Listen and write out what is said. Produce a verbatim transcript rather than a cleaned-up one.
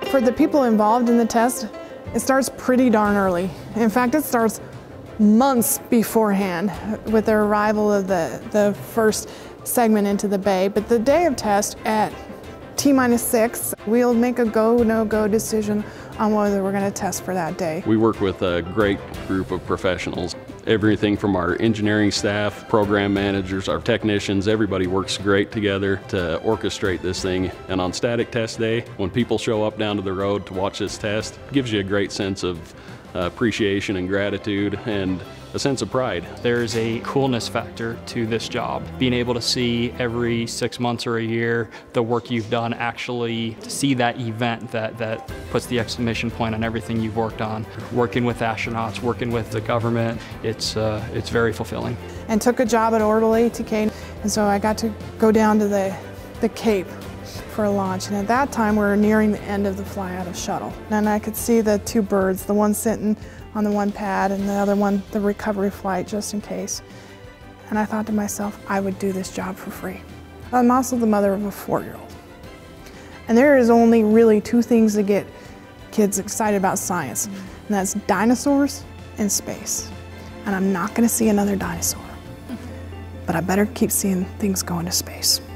For the people involved in the test, it starts pretty darn early. In fact, it starts months beforehand with the arrival of the, the first segment into the bay. But the day of test at T minus six, we'll make a go, no-go decision on whether we're going to test for that day. We work with a great group of professionals. Everything from our engineering staff, program managers, our technicians, everybody works great together to orchestrate this thing. And on static test day, when people show up down to the road to watch this test, it gives you a great sense of uh, appreciation and gratitude and a sense of pride. There's a coolness factor to this job. Being able to see every six months or a year the work you've done, actually to see that event that, that puts the exclamation point on everything you've worked on. Working with astronauts, working with the government, it's, uh, it's very fulfilling. And took a job at Orbital A T K, and so I got to go down to the, the Cape for a launch. And at that time we were nearing the end of the fly out of shuttle. And I could see the two birds, the one sitting on the one pad and the other one, the recovery flight, just in case. And I thought to myself, I would do this job for free. I'm also the mother of a four-year-old. And there is only really two things that get kids excited about science, and that's dinosaurs and space. And I'm not gonna see another dinosaur, but I better keep seeing things go into space.